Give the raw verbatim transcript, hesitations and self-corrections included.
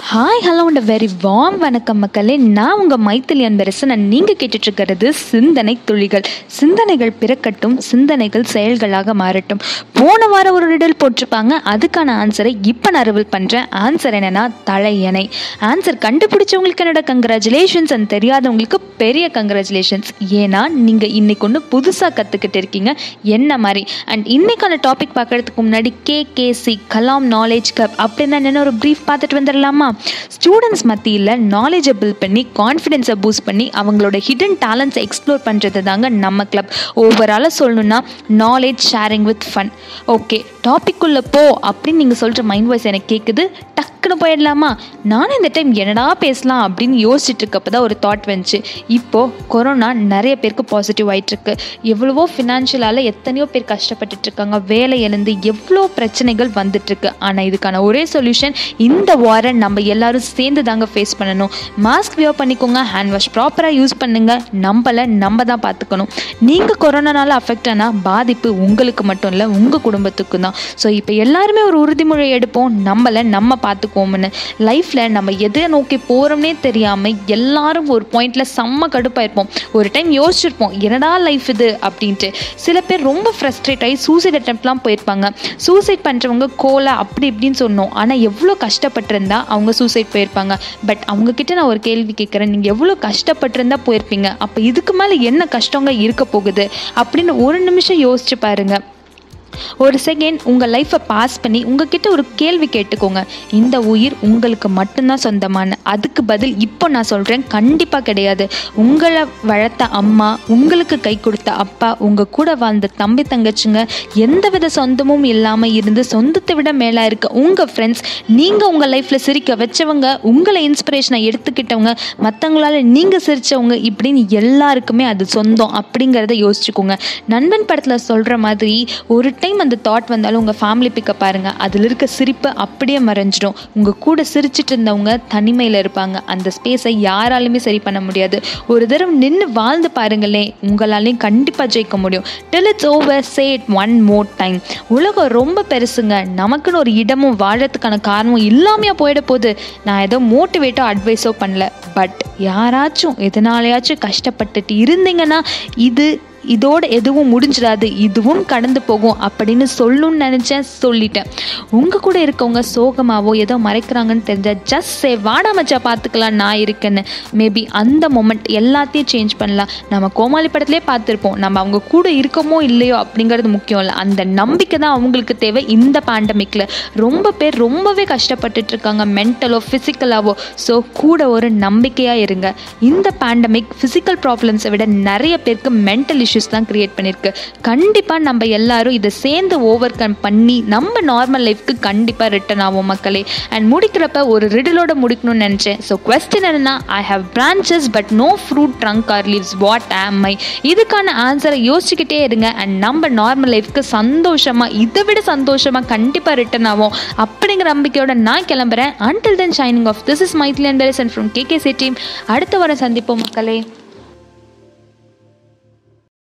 Hi hello and very warm வணக்கம் மக்களே. நான் உங்கள் மைத்திலி அன்பரசன். நான் நீங்கள் கேட்டுட்ருக்கிறது சிந்தனை துளிகள். சிந்தனைகள் பிறக்கட்டும், சிந்தனைகள் செயல்களாக மாறட்டும். போன வாரம் ஒரு ரிடல் போட்டிருப்பாங்க, அதுக்கான ஆன்சரை இப்போ நான் ரிவீல் பண்ணுறேன். ஆன்சர் என்னென்னா தலையணை. ஆன்சர் கண்டுபிடிச்சவங்களுக்கு என்னோட கங்க்ராச்சுலேஷன்ஸ், அண்ட் தெரியாதவங்களுக்கு பெரிய கங்க்ராச்சுலேஷன்ஸ். ஏன்னா நீங்கள் இன்னைக்கு ஒன்று புதுசாக கற்றுக்கிட்டு இருக்கீங்க என்ன மாதிரி. அண்ட் இன்னைக்கான டாபிக் பார்க்குறதுக்கு முன்னாடி கேகேசி கலாம் நாலேஜ் கிளப் அப்படின்னா என்ன ஒரு ப்ரீஃப் பார்த்துட்டு வந்துடலாமா? ஸ்டூடெண்ட்ஸ் மத்தியில் நாலேஜை பில்ட் பண்ணி கான்ஃபிடென்ஸை பூஸ்ட் பண்ணி அவங்களோட ஹிடன் டேலண்ட்ஸை எக்ஸ்ப்ளோர் பண்ணுறது தாங்க நம்ம கிளப். ஓவராலாக சொல்லணும்னா knowledge sharing with fun. Okay, topic உள்ள போ அப்படின்னு நீங்கள் சொல்கிற மைண்ட் வாய்ஸ் எனக்கு கேட்குது. டக்குன்னு போயிடலாமா? நானும் இந்த டைம் என்னடா பேசலாம் அப்படின்னு யோசிச்சுட்டு இருக்கப்போ தான் ஒரு தாட் வந்துச்சு. இப்போது கொரோனா நிறைய பேருக்கு பாசிட்டிவ் ஆகிட்டுருக்கு. எவ்வளவோ ஃபினான்ஷியலால் எத்தனையோ பேர் கஷ்டப்பட்டுட்ருக்காங்க. வேலை எழுந்து எவ்வளோ பிரச்சனைகள் வந்துட்டுருக்கு. ஆனால் இதுக்கான ஒரே சொல்யூஷன் இந்த வாரம் நம்ம எல்லாரும் சேர்ந்து தாங்க ஃபேஸ் பண்ணணும். மாஸ்க் வியர் பண்ணிக்கோங்க, ஹேண்ட் வாஷ் ப்ராப்பராக யூஸ் பண்ணுங்க. நம்மளை நம்ம தான் பார்த்துக்கணும். நீங்கள் கொரோனானால அஃபெக்ட் ஆனால் பாதிப்பு உங்களுக்கு மட்டும் இல்லை, உங்கள் குடும்பத்துக்கு தான். ஸோ இப்போ எல்லாருமே ஒரு உறுதிமொழி எடுப்போம், நம்மளை நம்ம பார்த்துக்குவோம்னு. லைஃப்பில் நம்ம எதை நோக்கி போகிறோம்னே தெரியாமல் எல்லாரும் ஒரு பாயிண்டில் செம்ம கடுப்பாக இருப்போம். ஒரு டைம் யோசிச்சிருப்போம், என்னடா லைஃப் இது அப்படின்ட்டு. சில பேர் ரொம்ப ஃப்ரஸ்ட்ரேட் ஆகி சூசைட் அட்டெம்ப்ட்லாம் போயிருப்பாங்க. சூசைட் பண்ணுறவங்க கோலா அப்படி இப்படின்னு சொன்னோம். ஆனால் எவ்வளோ கஷ்டப்பட்டிருந்தா அவங்க சூசைட் போயிருப்பாங்க. பட் அவங்கக்கிட்ட நான் ஒரு கேள்வி கேட்குறேன், நீங்கள் எவ்வளோ கஷ்டப்பட்டிருந்தா போயிருப்பீங்க? அப்போ இதுக்கு மேலே என்ன கஷ்டங்க இருக்க போகுது அப்படின்னு ஒரு நிமிஷம் யோசிச்சு பாருங்க. ஒரு செகண்ட் உங்கள் லைஃப்பை பாஸ் பண்ணி உங்ககிட்ட ஒரு கேள்வி கேட்டுக்கோங்க. இந்த உயிர் உங்களுக்கு மட்டும்தான் சொந்தமான? அதுக்கு பதில் இப்போ நான் சொல்கிறேன், கண்டிப்பாக கிடையாது. உங்களை வளர்த்த அம்மா, உங்களுக்கு கை கொடுத்த அப்பா, உங்கள் கூட வாழ்ந்த தம்பி தங்கச்சிங்க, எந்த வித சொந்தமும் இல்லாமல் இருந்து சொந்தத்தை விட மேலே இருக்க உங்கள் ஃப்ரெண்ட்ஸ், நீங்கள் உங்கள் லைஃப்பில் சிரிக்க வச்சவங்க, உங்களை இன்ஸ்பிரேஷனை எடுத்துக்கிட்டவங்க, மற்றவங்களால நீங்கள் சிரித்தவங்க, இப்படின்னு எல்லாருக்குமே அது சொந்தம் அப்படிங்கிறத யோசிச்சுக்கோங்க. நண்பன் படத்தில் சொல்கிற மாதிரி ஒரு டைம் அந்த தாட் வந்தாலும் உங்கள் ஃபேமிலி பிக்க பாருங்கள், அதில் இருக்க சிரிப்பு அப்படியே மறைஞ்சிடும். உங்கள் கூட சிரிச்சிட்டு இருந்தவங்க தனிமையில் இருப்பாங்க. அந்த ஸ்பேஸை யாராலுமே சரி பண்ண முடியாது. ஒரு தடவை நின்று வாழ்ந்து பாருங்களேன், உங்களாலையும் கண்டிப்பாக ஜெயிக்க முடியும். till it's over, say it one more time. உலகம் ரொம்ப பெருசுங்க. நமக்குன்னு ஒரு இடமும் வாழறதுக்கான காரணமும் இல்லாமையா போயிட போகுது. நான் ஏதோ மோட்டிவேட்டோ அட்வைஸோ பண்ணல. பட் யாராச்சும் எதனாலையாச்சும் கஷ்டப்பட்டுட்டு இருந்தீங்கன்னா இது இதோட எதுவும் முடிஞ்சிடாது, இதுவும் கடந்து போகும் அப்படின்னு சொல்லணும்னு நினச்சேன், சொல்லிட்டேன். உங்கள் கூட இருக்கவங்க சோகமாவோ ஏதோ மறைக்கிறாங்கன்னு தெரிஞ்சால் ஜஸ்ட் சே, வாடா மச்சா பார்த்துக்கலாம், நான் இருக்கேன்னு. மேபி அந்த மொமெண்ட் எல்லாத்தையும் சேஞ்ச் பண்ணலாம். நம்ம கோமாளி படத்துலேயே பார்த்துருப்போம், நம்ம அவங்க கூட இருக்கமோ இல்லையோ அப்படிங்கிறது முக்கியம் இல்லை, அந்த நம்பிக்கை தான் அவங்களுக்கு தேவை. இந்த பேண்டமிக்கில் ரொம்ப பேர் ரொம்பவே கஷ்டப்பட்டுட்டு இருக்காங்க, மென்டலோ ஃபிசிக்கலாவோ. ஸோ கூட ஒரு நம்பிக்கையாக இருங்க. இந்த பேண்டமிக் ஃபிசிக்கல் ப்ராப்ளம்ஸை விட நிறைய பேருக்கு மென்டல் இஷ்யூஸ் தான் கிரியேட் பண்ணியிருக்கு. கண்டிப்பாக நம்ம எல்லாரும் இதை சேர்ந்து ஓவர் கம் பண்ணி நம்ம நார்மல் லைஃப்க்கு கண்டிப்பாக ரிட்டர்ன் ஆகும் மக்களே. அண்ட் முடிக்கிறப்ப ஒரு ரிடலோட முடிக்கணும்னு நினச்சேன். ஸோ கொஸ்டின் என்னன்னா, I have branches but no fruit, trunk or leaves, what am I? இதுக்கான ஆன்சரை யோசிச்சுக்கிட்டே இருங்க. அண்ட் நம்ம நார்மல் லைஃப்க்கு சந்தோஷமாக, இதை விட சந்தோஷமாக கண்டிப்பாக ரிட்டர்ன் ஆகும் அப்படிங்கிற நம்பிக்கையோட நான் கிளம்புறேன். until then signing off, this is Maithili and Beresan from K K C team. அடுத்த வாரம் சந்திப்போம் மக்களே.